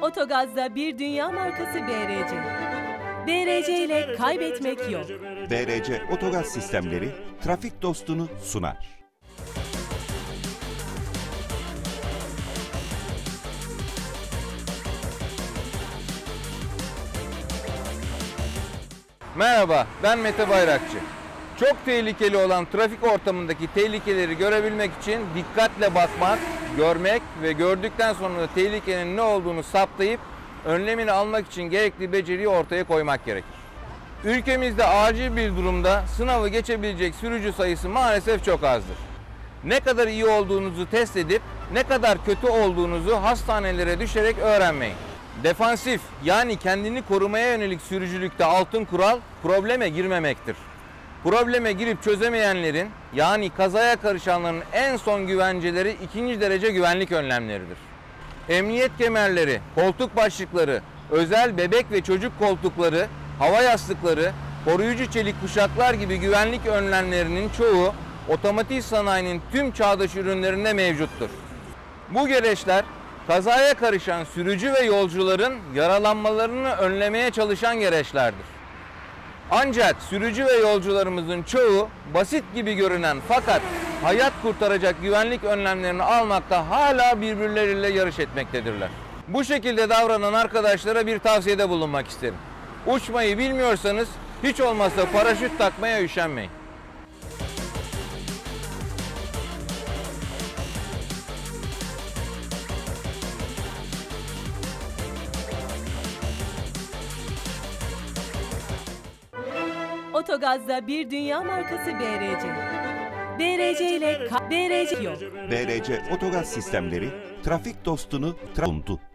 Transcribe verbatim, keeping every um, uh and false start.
Otogaz'da bir dünya markası B R C. B R C ile kaybetmek yok. B R C Otogaz sistemleri trafik dostunu sunar. Merhaba, ben Mete Bayrakçı. Çok tehlikeli olan trafik ortamındaki tehlikeleri görebilmek için dikkatle bakmak, görmek ve gördükten sonra da tehlikenin ne olduğunu saptayıp önlemini almak için gerekli beceriyi ortaya koymak gerekir. Ülkemizde acil bir durumda sınavı geçebilecek sürücü sayısı maalesef çok azdır. Ne kadar iyi olduğunuzu test edip ne kadar kötü olduğunuzu hastanelere düşerek öğrenmeyin. Defansif, yani kendini korumaya yönelik sürücülükte altın kural probleme girmemektir. Probleme girip çözemeyenlerin, yani kazaya karışanların en son güvenceleri ikinci derece güvenlik önlemleridir. Emniyet kemerleri, koltuk başlıkları, özel bebek ve çocuk koltukları, hava yastıkları, koruyucu çelik kuşaklar gibi güvenlik önlemlerinin çoğu otomotiv sanayinin tüm çağdaş ürünlerinde mevcuttur. Bu gereçler kazaya karışan sürücü ve yolcuların yaralanmalarını önlemeye çalışan gereçlerdir. Ancak sürücü ve yolcularımızın çoğu basit gibi görünen fakat hayat kurtaracak güvenlik önlemlerini almakta hala birbirleriyle yarış etmektedirler. Bu şekilde davranan arkadaşlara bir tavsiyede bulunmak isterim. Uçmayı bilmiyorsanız hiç olmazsa paraşüt takmaya üşenmeyin. Otogaz'da bir dünya markası B R C. B R C ile B R C yok. B R C Otogaz sistemleri trafik dostunu sundu.